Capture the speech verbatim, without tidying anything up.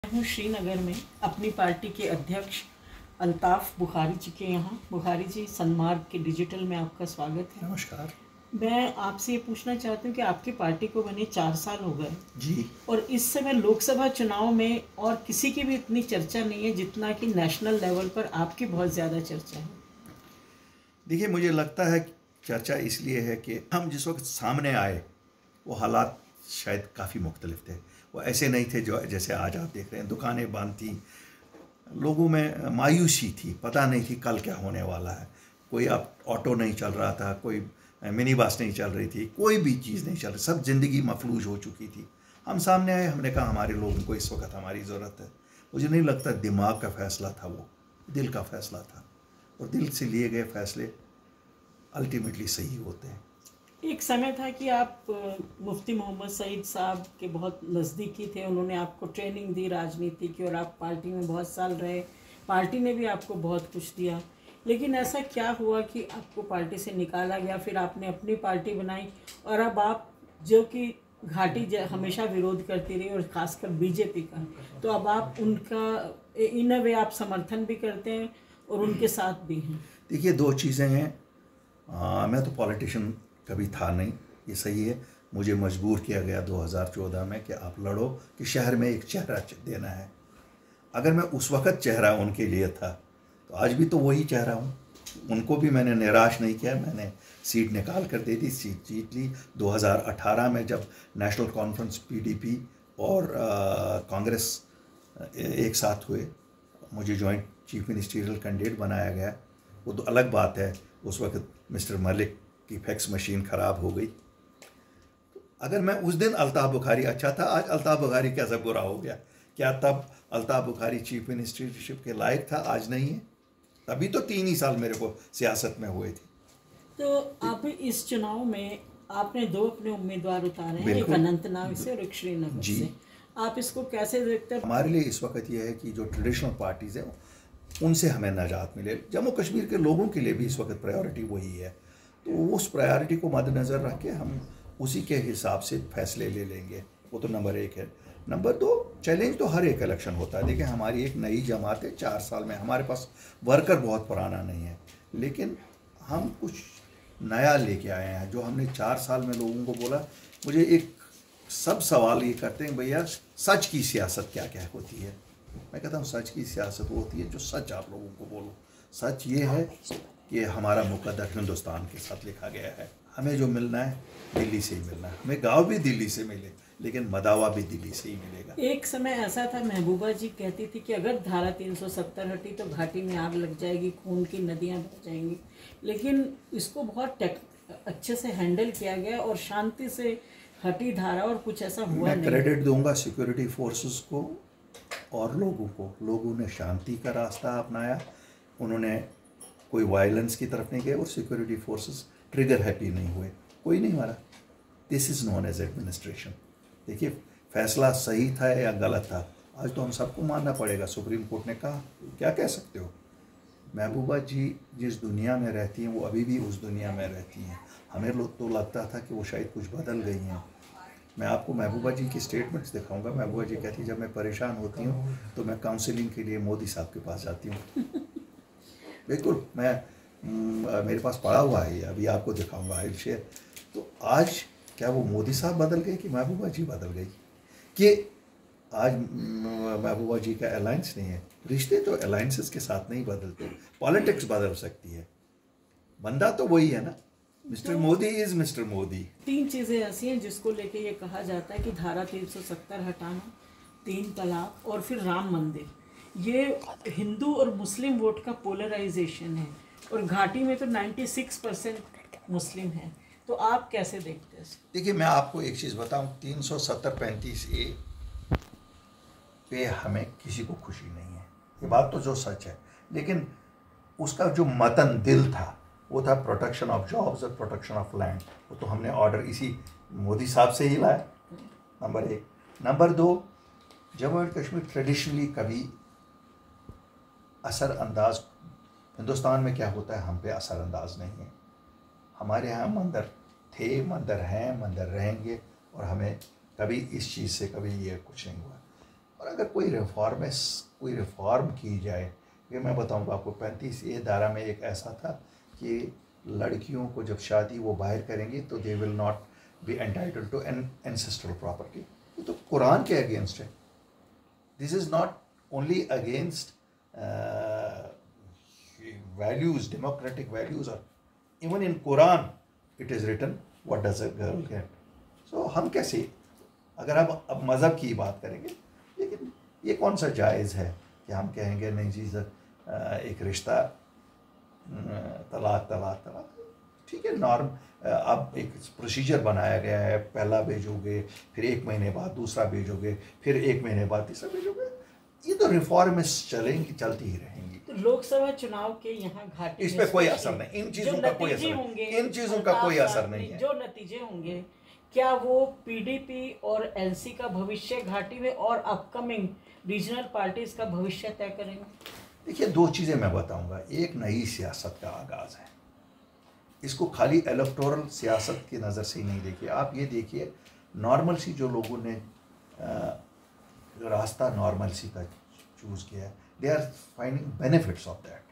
हूँ श्रीनगर में अपनी पार्टी के अध्यक्ष अल्ताफ बुखारी जी के यहाँ। बुखारी जी, सन्मार्ग के डिजिटल में आपका स्वागत है। नमस्कार। मैं आपसे ये पूछना चाहती हूँ कि आपकी पार्टी को बने चार साल हो गए जी, और इस समय लोकसभा चुनाव में और किसी की भी इतनी चर्चा नहीं है जितना कि नेशनल लेवल पर आपकी बहुत ज़्यादा चर्चा है। देखिए, मुझे लगता है कि चर्चा इसलिए है कि हम जिस वक्त सामने आए वो हालात शायद काफ़ी मुख्तलिफ थे। वो ऐसे नहीं थे जो जैसे आज आप देख रहे हैं। दुकानें बंद थी, लोगों में मायूसी थी, पता नहीं थी कल क्या होने वाला है। कोई अब ऑटो नहीं चल रहा था, कोई मिनी बस नहीं चल रही थी, कोई भी चीज़ नहीं चल रही, सब ज़िंदगी मफलूज हो चुकी थी। हम सामने आए, हमने कहा हमारे लोगों को इस वक्त हमारी ज़रूरत है। मुझे नहीं लगता दिमाग का फ़ैसला था, वो दिल का फ़ैसला था, और दिल से लिए गए फ़ैसले अल्टीमेटली सही होते हैं। एक समय था कि आप मुफ्ती मोहम्मद सईद साहब के बहुत नज़दीकी थे, उन्होंने आपको ट्रेनिंग दी राजनीति की और आप पार्टी में बहुत साल रहे, पार्टी ने भी आपको बहुत कुछ दिया। लेकिन ऐसा क्या हुआ कि आपको पार्टी से निकाला गया, फिर आपने अपनी पार्टी बनाई और अब आप जो कि घाटी हमेशा विरोध करती रही और ख़ासकर बीजेपी का, तो अब आप उनका इन अ वे आप समर्थन भी करते हैं और उनके साथ भी हैं। देखिए, दो चीज़ें हैं। आ, मैं तो पॉलिटिशियन कभी था नहीं, ये सही है। मुझे मजबूर किया गया दो हज़ार चौदह में कि आप लड़ो, कि शहर में एक चेहरा देना है। अगर मैं उस वक़्त चेहरा उनके लिए था तो आज भी तो वही चेहरा हूँ। उनको भी मैंने निराश नहीं किया, मैंने सीट निकाल कर दे दी, सीट जीत ली। दो हज़ार अठारह में जब नेशनल कॉन्फ्रेंस पीडीपी और कांग्रेस एक साथ हुए, मुझे जॉइंट चीफ मिनिस्ट्रियल कैंडिडेट बनाया गया। वो तो अलग बात है, उस वक्त मिस्टर मलिक की फैक्स मशीन ख़राब हो गई। अगर मैं उस दिन अल्ताफ बुखारी अच्छा था, आज अल्ताफ बुखारी कैसा बुरा हो गया? क्या तब अल्ताफ बुखारी चीफ मिनिस्टरशिप के लायक था? आज नहीं है। तभी तो तीन ही साल मेरे को सियासत में हुए थे। तो आप इस चुनाव में आपने दो अपने उम्मीदवार उतारे हैं, एक बिल्कुल। अनंतनाग से और एक श्रीनगर जी। से। आप इसको कैसे देखते हैं? हमारे लिए इस वक्त यह है कि जो ट्रेडिशनल पार्टीज़ हैं उनसे हमें निजात मिले। जम्मू कश्मीर के लोगों के लिए भी इस वक्त प्रायोरिटी वही है, तो उस प्रायोरिटी को मद्देनज़र रख के हम उसी के हिसाब से फैसले ले लेंगे। वो तो नंबर एक है। नंबर दो, चैलेंज तो हर एक इलेक्शन होता है। देखिए, हमारी एक नई जमात है, चार साल में हमारे पास वर्कर बहुत पुराना नहीं है, लेकिन हम कुछ नया लेके आए हैं जो हमने चार साल में लोगों को बोला। मुझे एक सब सवाल ये करते हैं, भैया सच की सियासत क्या क्या होती है? मैं कहता हूँ सच की सियासत वो होती है जो सच आप लोगों को बोलो। सच ये है कि हमारा मुकद्दर हिंदुस्तान के साथ लिखा गया है। हमें जो मिलना है दिल्ली से ही मिलना है। हमें गाँव भी दिल्ली से मिले, लेकिन मदावा भी दिल्ली से ही मिलेगा। एक समय ऐसा था, महबूबा जी कहती थी कि अगर धारा तीन सौ सत्तर हटी तो घाटी में आग लग जाएगी, खून की नदियाँ बह जाएंगी। लेकिन इसको बहुत टेक अच्छे से हैंडल किया गया और शांति से हटी धारा और कुछ ऐसा हुआ मैं नहीं। क्रेडिट दूंगा सिक्योरिटी फोर्सेस को और लोगों को। लोगों ने शांति का रास्ता अपनाया, उन्होंने कोई वायलेंस की तरफ नहीं गए, और सिक्योरिटी फोर्सेस ट्रिगर हैप्पी नहीं हुए, कोई नहीं मारा। This is non age administration. देखिए, फैसला सही था या गलत था, आज तो हम सबको मानना पड़ेगा। सुप्रीम कोर्ट ने कहा, क्या कह सकते हो? महबूबा जी जिस दुनिया में रहती हैं वो अभी भी उस दुनिया में रहती हैं। हमें लोग तो लगता था कि वो शायद कुछ बदल गई हैं। मैं आपको महबूबा जी की स्टेटमेंट्स दिखाऊंगा। महबूबा जी कहती, जब मैं परेशान होती हूँ तो मैं काउंसलिंग के लिए मोदी साहब के पास जाती हूँ। बिल्कुल, मैं म, मेरे पास पड़ा हुआ है, अभी आपको दिखाऊंगा, आई शेयर। तो आज क्या वो मोदी साहब बदल गए कि महबूबा जी बदल गई? कि आज महबूबा जी का अलायंस नहीं है। रिश्ते तो अलायंसेस के साथ नहीं बदलते, पॉलिटिक्स बदल सकती है, बंदा तो वही है ना। Mister Modi is mister Modi. तीन चीज़ें ऐसी हैं जिसको लेके ये कहा जाता है कि धारा तीन सौ सत्तर हटाना, तीन तलाक और फिर राम मंदिर, ये हिंदू और मुस्लिम वोट का पोलराइजेशन है और घाटी में तो छियानवे परसेंट मुस्लिम है। तो आप कैसे देखते हैं? देखिए, मैं आपको एक चीज़ बताऊं, तीन सौ सत्तर पैंतीस ए पे हमें किसी को खुशी नहीं है, ये बात तो जो सच है। लेकिन उसका जो मतन दिल था वो था प्रोटेक्शन ऑफ जॉब्स और प्रोटेक्शन ऑफ लैंड। वो तो हमने ऑर्डर इसी मोदी साहब से ही लाया, नंबर एक। नंबर दो, जम्मू एंड कश्मीर ट्रेडिशनली कभी असर अंदाज, हिंदुस्तान में क्या होता है हम पे असर अंदाज नहीं है। हमारे यहाँ मंदिर थे, मंदिर हैं, मंदिर रहेंगे, और हमें कभी इस चीज़ से कभी ये कुछ नहीं हुआ। और अगर कोई रिफॉर्मेस कोई रिफॉर्म की जाए, ये मैं बताऊंगा आपको, पैंतीस ए धारा में एक ऐसा था कि लड़कियों को जब शादी वो बाहर करेंगी तो they will not be entitled to an ancestral property. ये तो कुरान के अगेंस्ट है। This is not only against values, democratic values, और even in Quran it is written what does a girl get. So हम कैसे, अगर हम अब मज़हब की बात करेंगे, लेकिन ये कौन सा जायज़ है कि हम कहेंगे नहीं जी सर एक रिश्ता तलाक तलाक तलाक, ठीक है, नॉर्म, अब एक प्रोसीजर बनाया गया है, पहला भेजोगे, फिर एक महीने बाद दूसरा भेजोगे, फिर एक महीने बाद तीसरा भेजोगे, ये तो रिफॉर्म्स चलेंगी, चलती ही रहेंगी। तो लोकसभा चुनाव के यहाँ घाटी इस पे कोई असर नहीं, इन चीज़ों का कोई असर नहीं, इन चीज़ों का कोई असर नहीं है। जो नतीजे होंगे, क्या वो पीडीपी और एलसी का भविष्य घाटी में और अपकमिंग रीजनल पार्टीज का भविष्य तय करेंगे? देखिए, दो चीज़ें मैं बताऊंगा। एक, नई सियासत का आगाज़ है, इसको खाली इलेक्टोरल सियासत की नज़र से ही नहीं देखिए। आप ये देखिए, नॉर्मल सी जो लोगों ने रास्ता नॉर्मल सी का चूज़ किया है, they are finding benefits of that.